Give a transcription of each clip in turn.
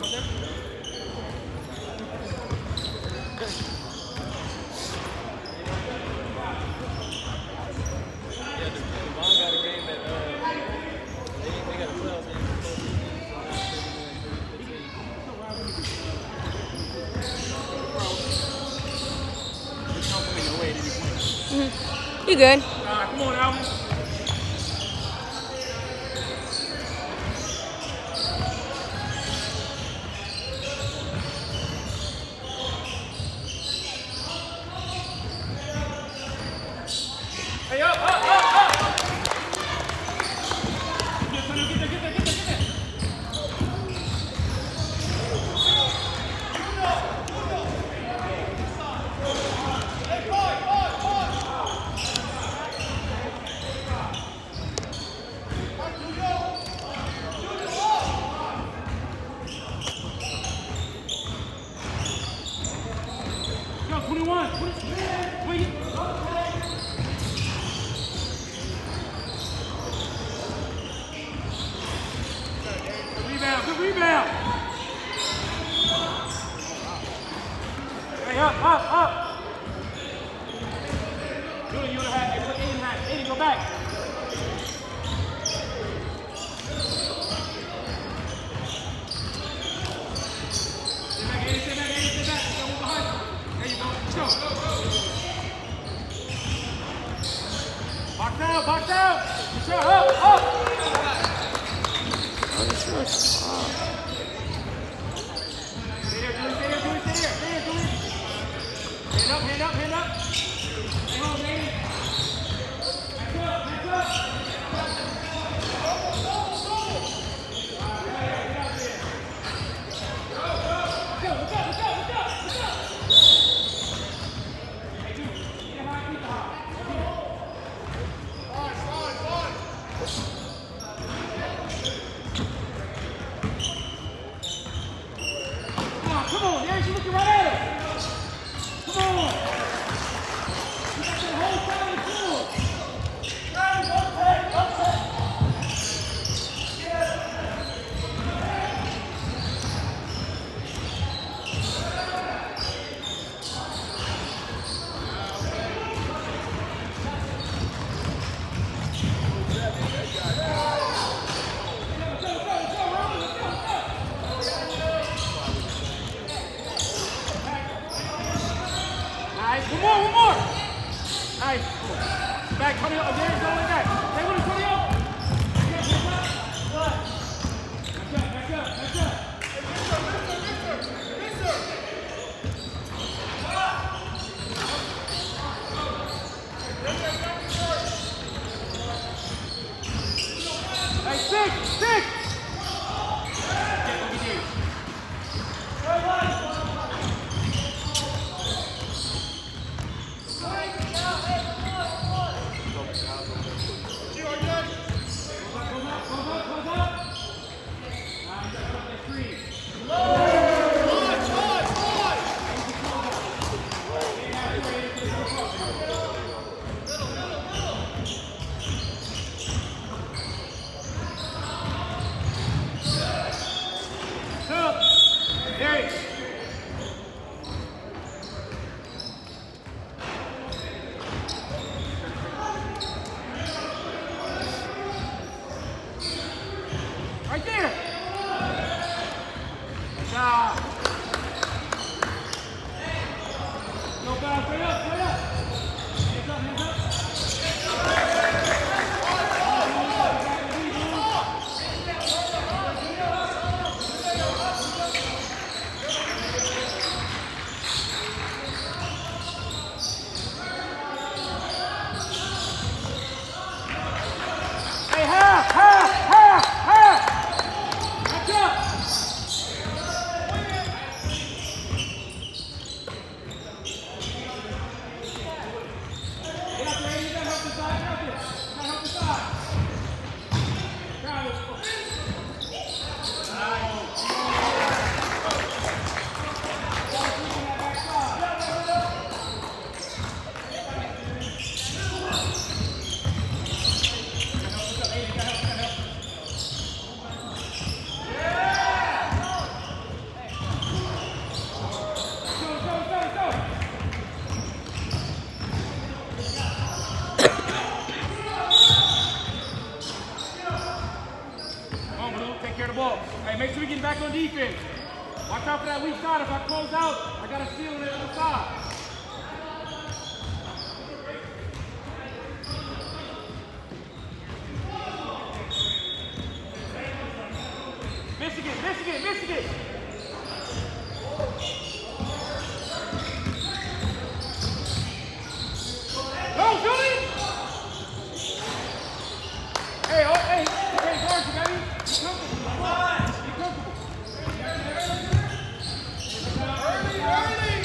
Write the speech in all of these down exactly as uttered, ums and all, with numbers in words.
You good? Uh, come on, Alvin. Hey, up, up, up, up! Get there, get there, get there, get there, get there! twenty-one, twenty, good rebound, good rebound. Hey, up, up, up. Julie, you would have had, put eight in half. eighty, go back. Stay back, eighty, stay back, eighty, stay back. Go behind you. There you go. Let's go. Box out, box out. Good shot, up, up. Oh, this looks hot. Stay there, Julie, stay there, Julie, stay there. Stay there, Julie. Hand up, hand up, hand up. Hang on, baby. Back up, back up. Come on, Aaron, she's looking right at us. Come on. You got that whole side of the field. Guys, upset, upset. One more, one more! Nice. Back, Tony, oh, there you go, like that. Stay with it, Tony. Back up, back up, back up. Hey, six, six! Right there! Nah. Go back, straight up, straight up! Hands up, hands up! Hey, half, half, half, half! Jimmy getting back on defense. Watch out for that weak side. If I close out, I got a steal on the other side. Michigan, Michigan, Michigan. Go, Julie! Hey, oh, hey, hey, guards, you got me? Be comfortable. Come on. Be comfortable. Early, early!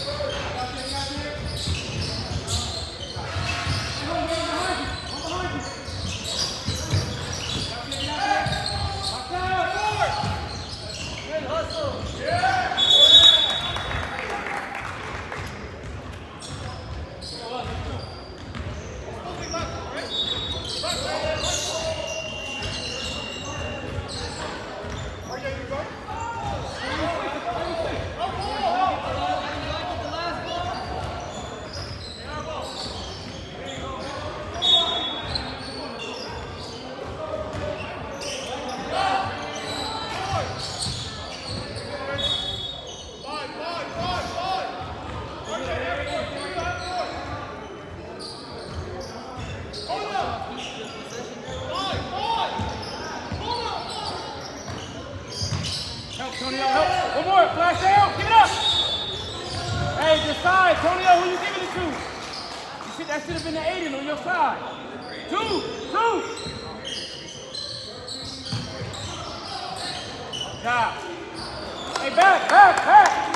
One behind you. One behind you. Watch out, forward! Good hustle. Yeah! Tonio, help. One more. Flash down. Give it up. Hey, decide. Tonio, who you giving it to? You should, that should have been the Aiden on your side. Two. Two. Job. Hey, back, back, back.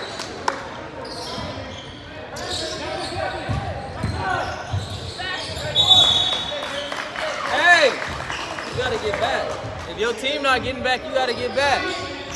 Hey, you gotta get back. If your team not getting back, you gotta get back.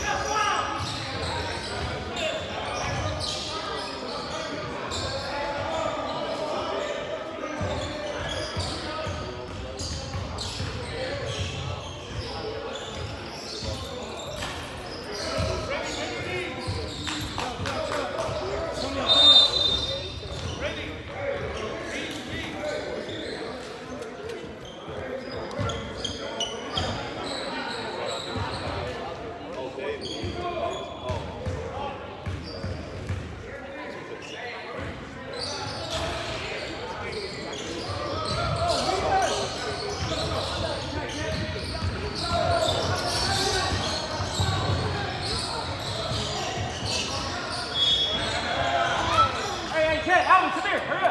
Alvin, come here, hurry up.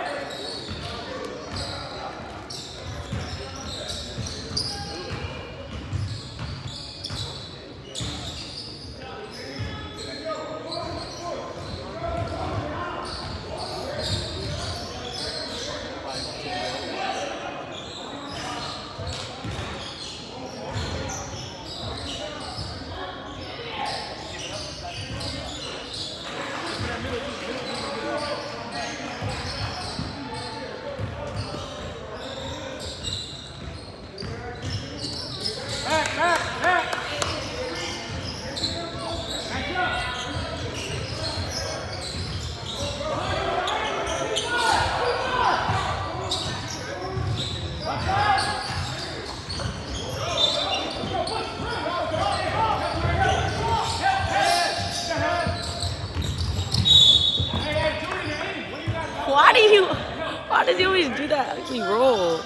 Why do you, why does he always do that? Like he roll.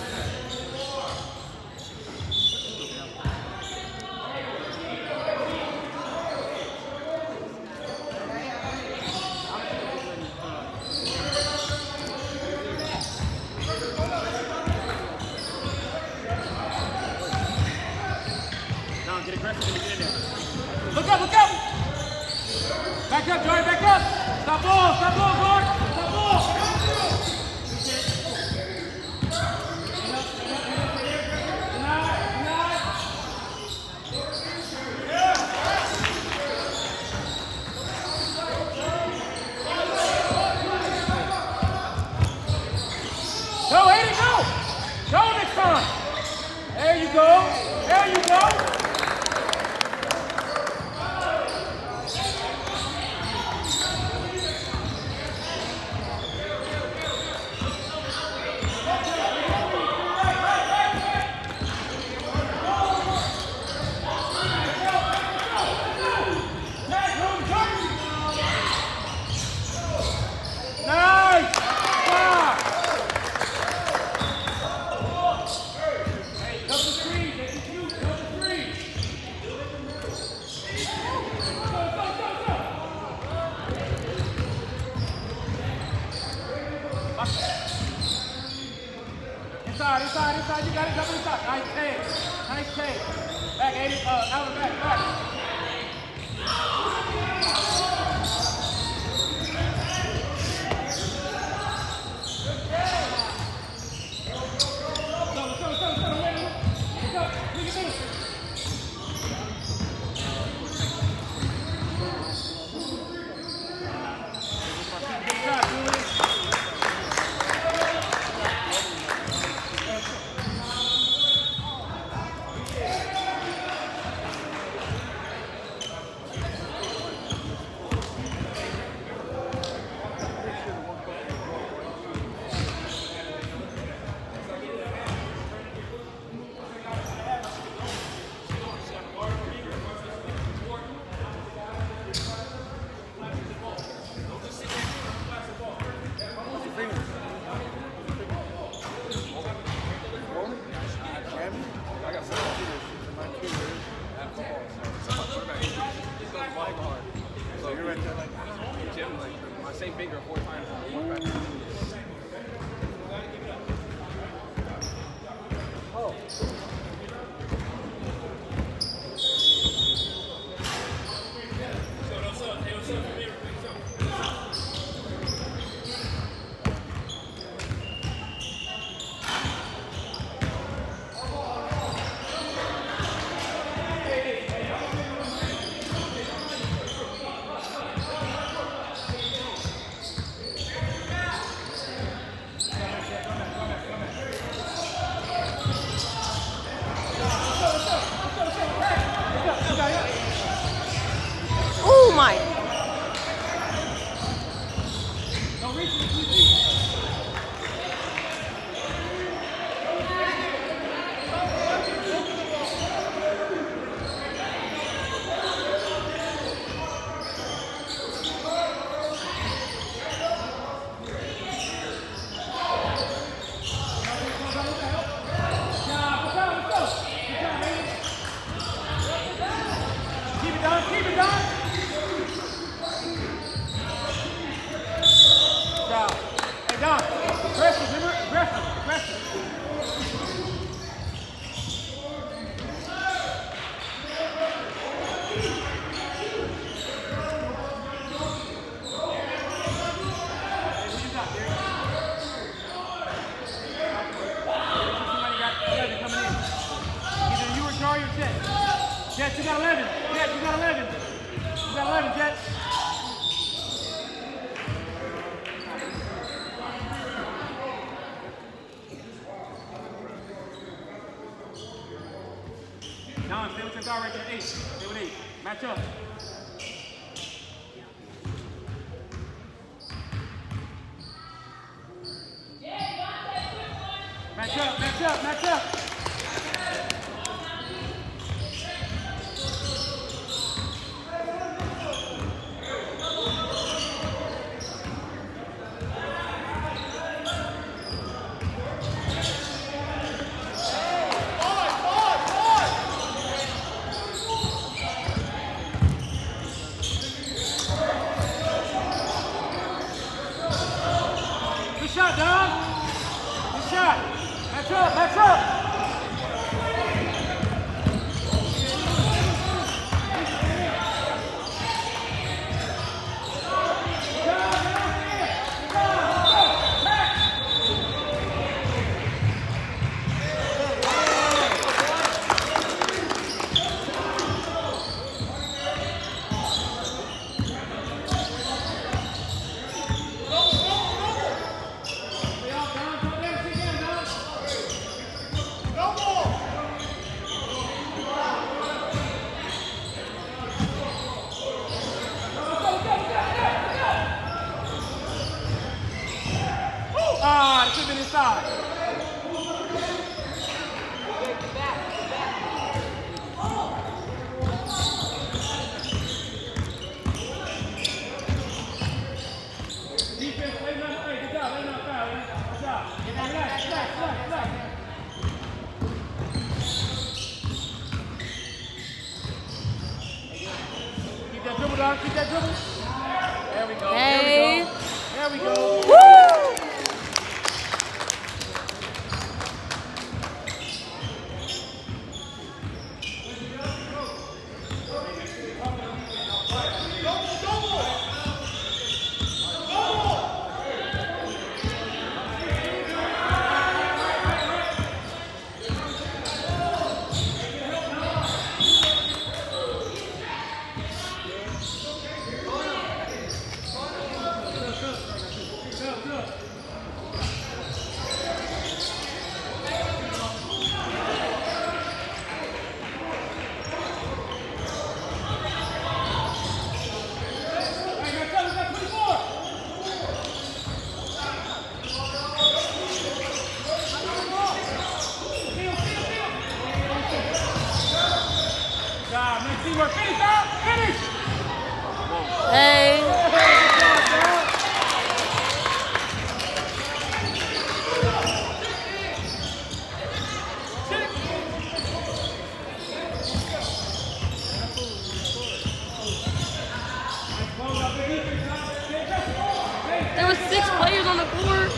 Now get aggressive and get in there. Look up, look up! Back up, Jordan, back up! Stop ball, stop ball, guard! Stop ball! Go, Aiden, go! Go next time! There you go! There you go! Inside, inside, inside. You got it. Jump inside. Nice take. Nice take. Back, Aiden. Uh, Alvin, back, back. Oh my. Keep it down, keep it down. Down. Hey, down. Aggressive, remember? Aggressive, aggressive. Jet, you got eleven. Jet, you got eleven. You got eleven, Jet. Don, stay with your guard right there. Eight. Stay with eight. Match up. Match up, match up, match up. Good shot, Don. Good shot. Match up, match up. Ah, it should have been inside. Defense, lay down, hey, good job, lay down foul, man. Good job. Relax, relax, relax, relax. Keep that dribble down, keep that dribble. There we go, Hey. there we go. There we go. Woo! There were six players on the court.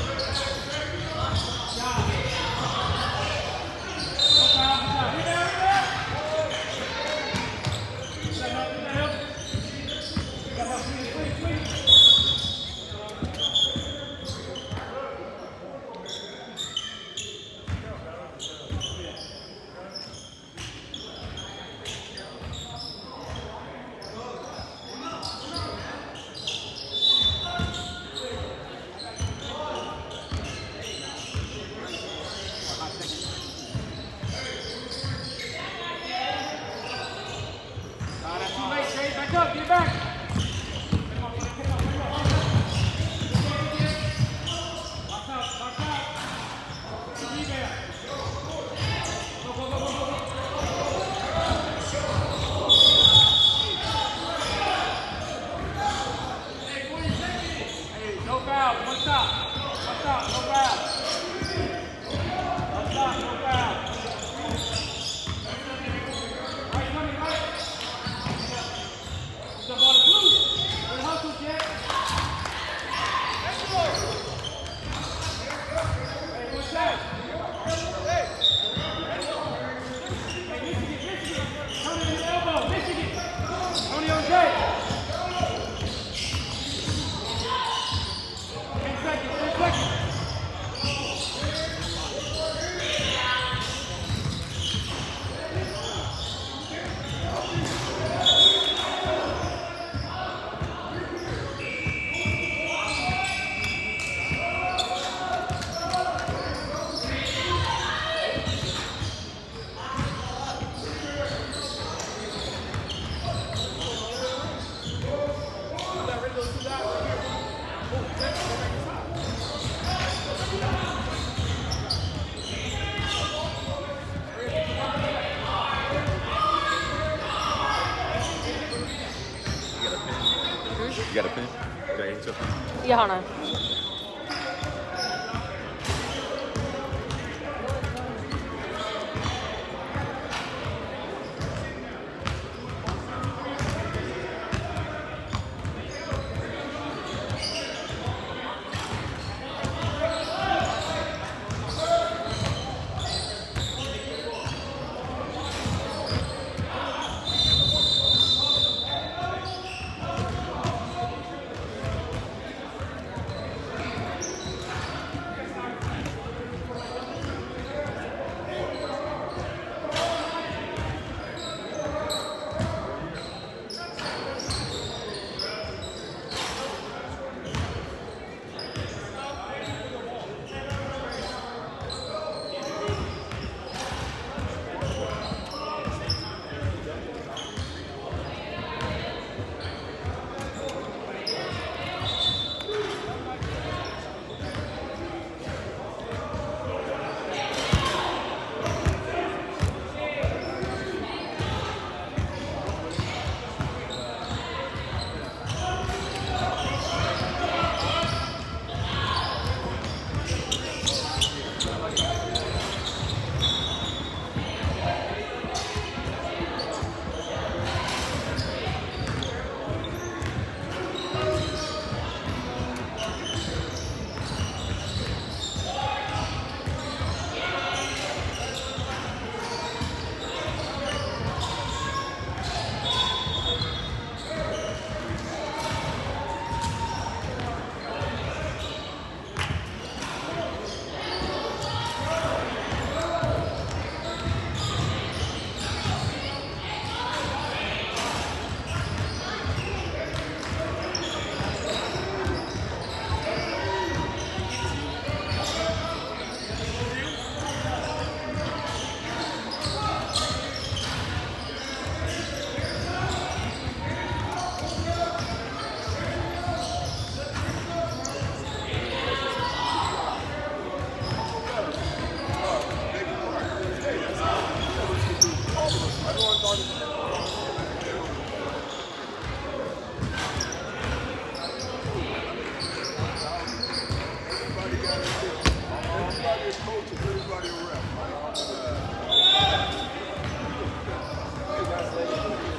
You got a pen? You got your pen? Yeah, hold on.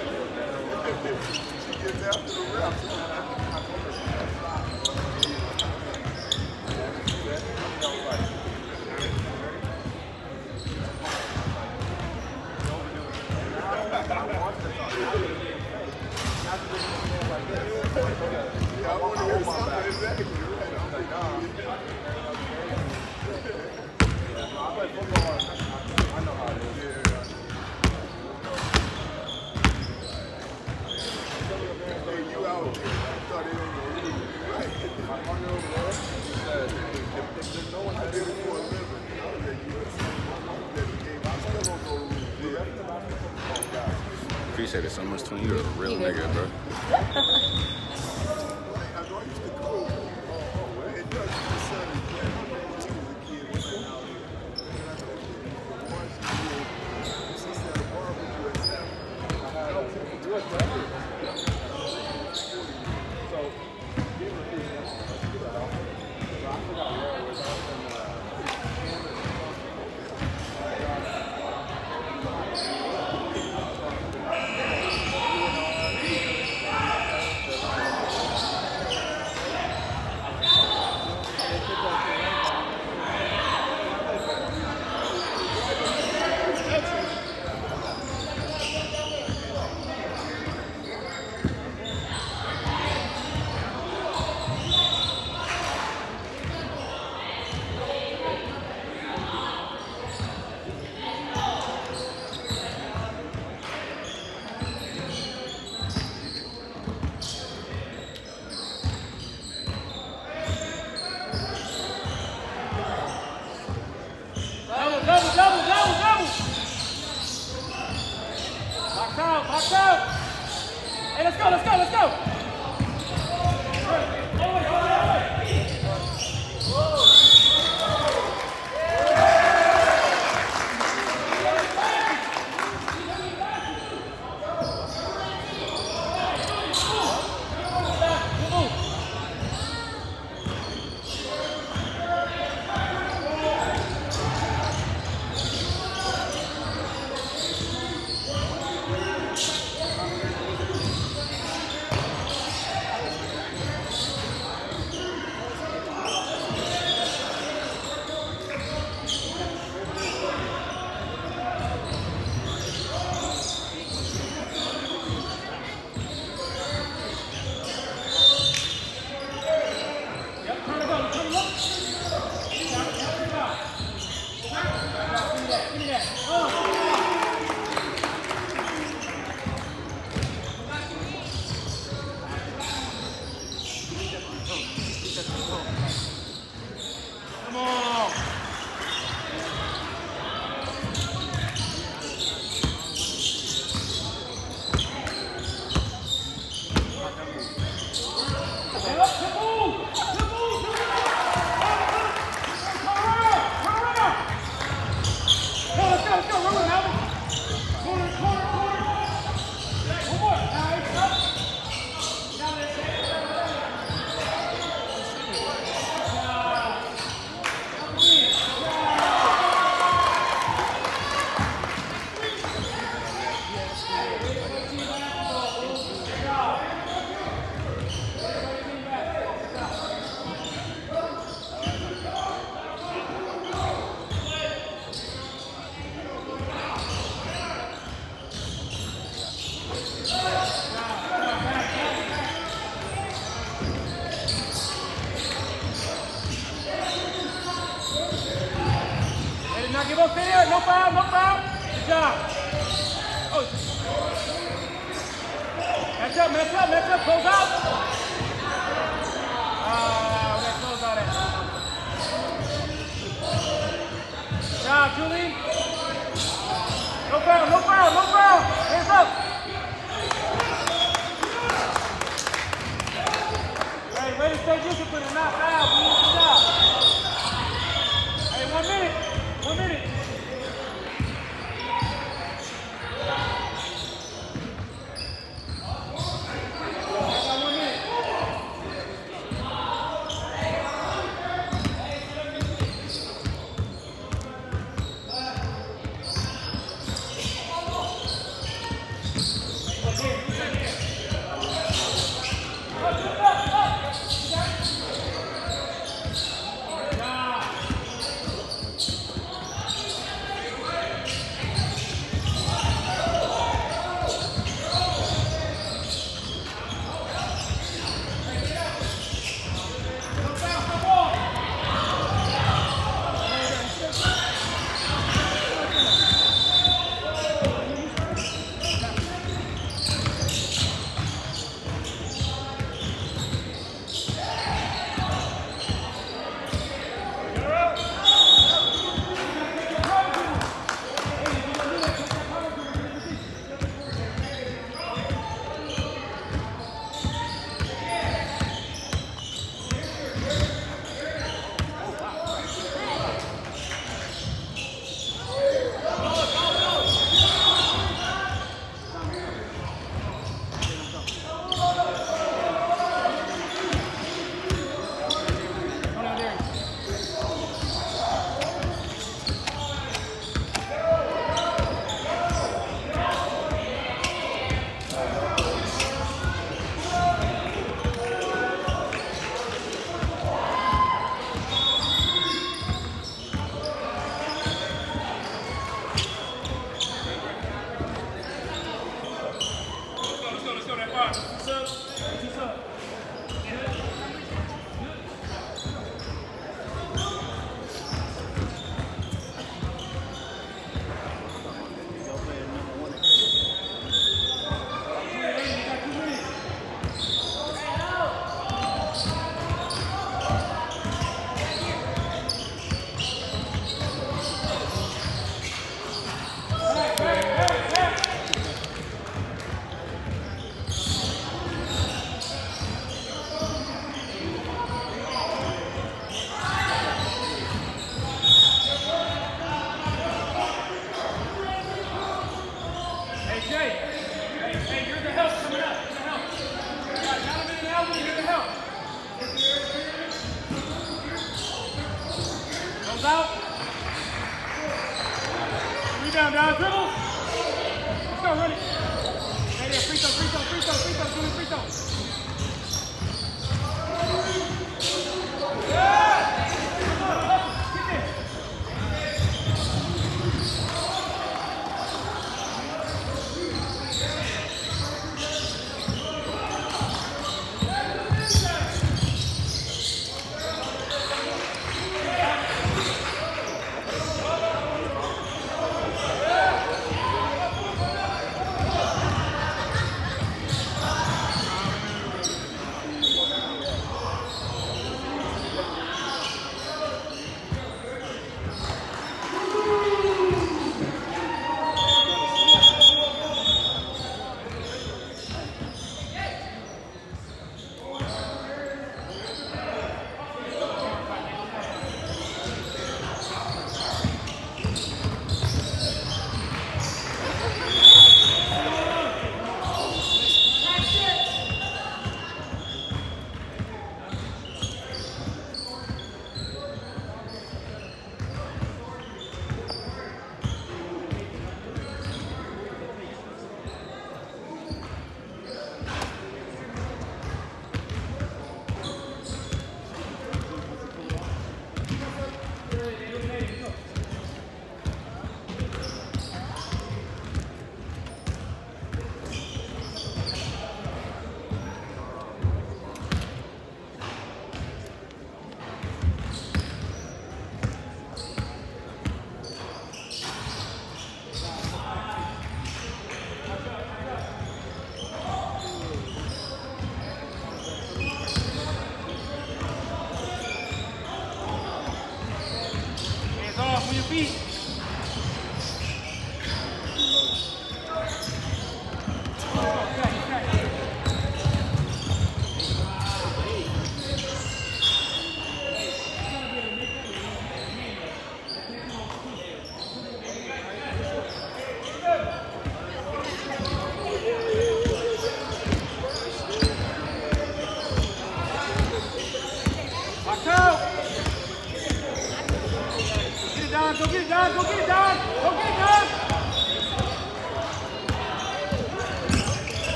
She gets after the refs. Appreciate it so much, Twin. You're a real nigga, bro.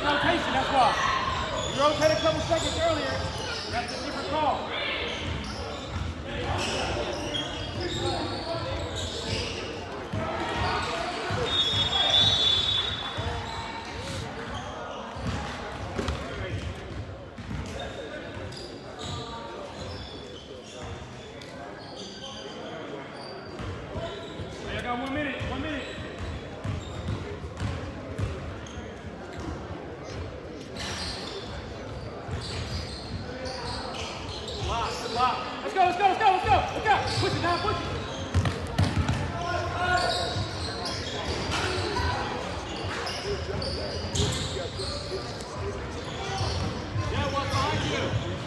rotation, that's why. You rotated a couple seconds earlier. That's a different call. I got one minute, one minute. Lock, lock. Let's go, let's go, let's go, let's go, let's go. Push it down, push it. Yeah, what's behind you?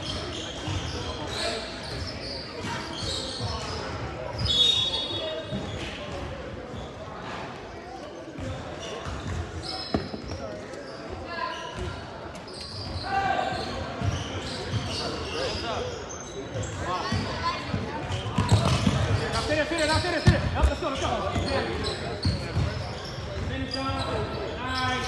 Finish, finish, finish, finish. Let's go, let's go. Finish on. Nice.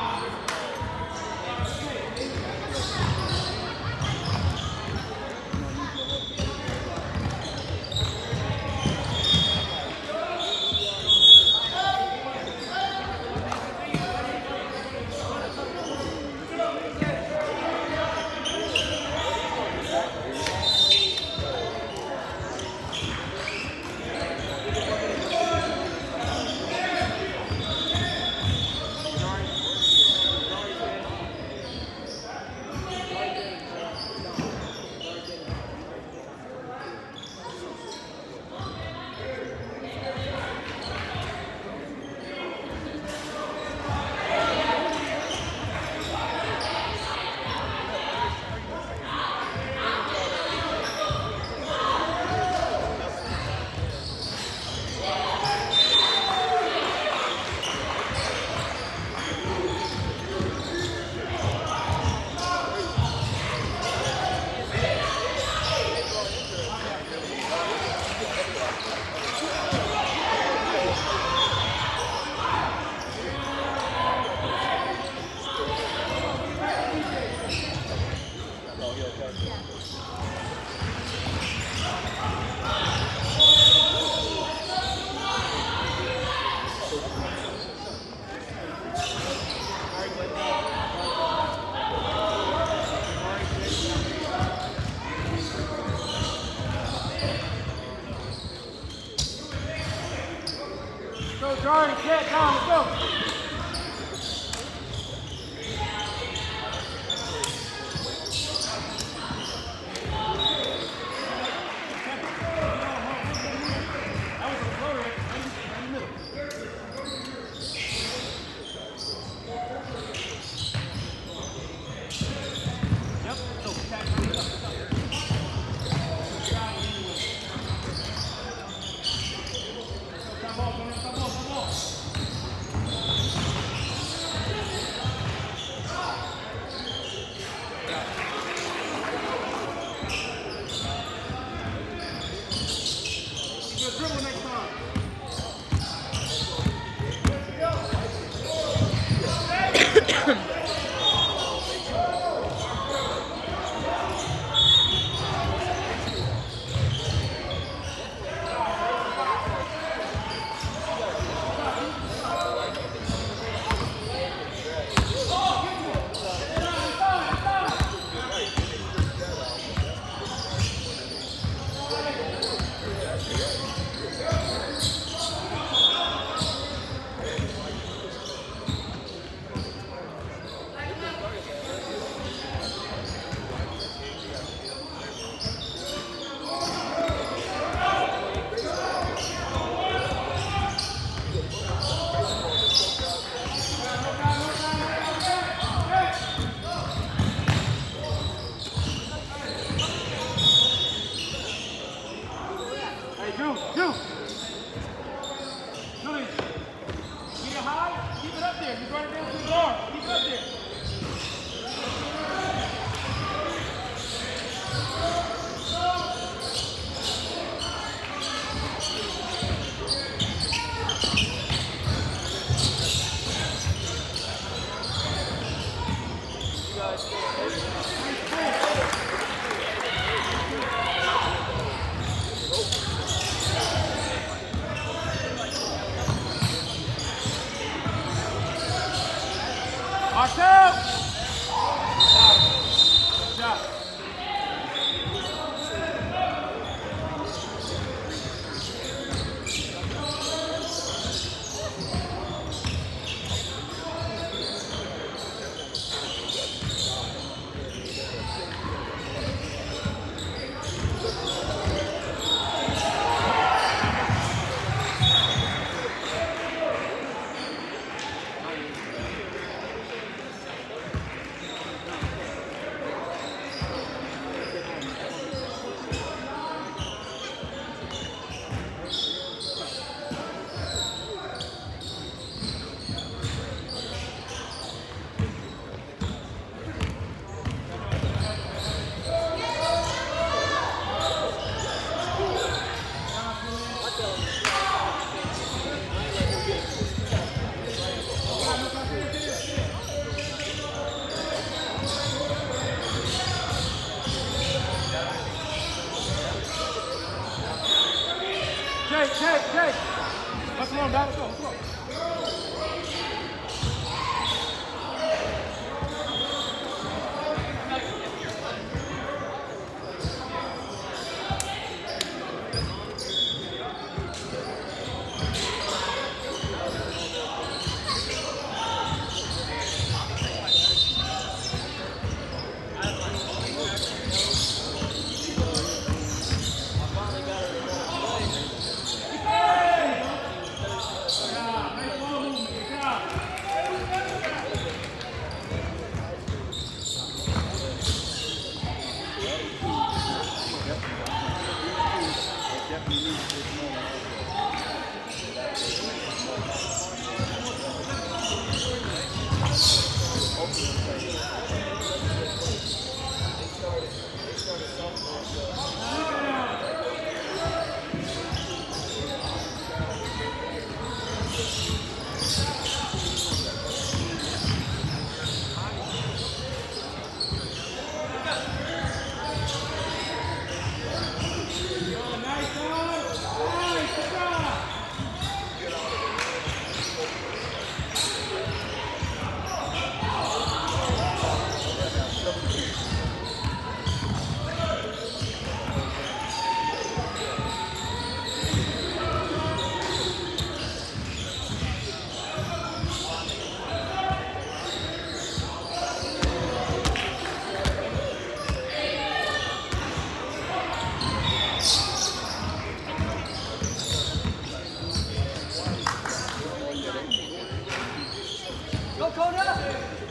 Go, Jordan, get down, let's go. Come on, come on, come on. Marcel! Shot. Jake, Jake, Jake. Let's go, let's go, let's go. Go, Coda!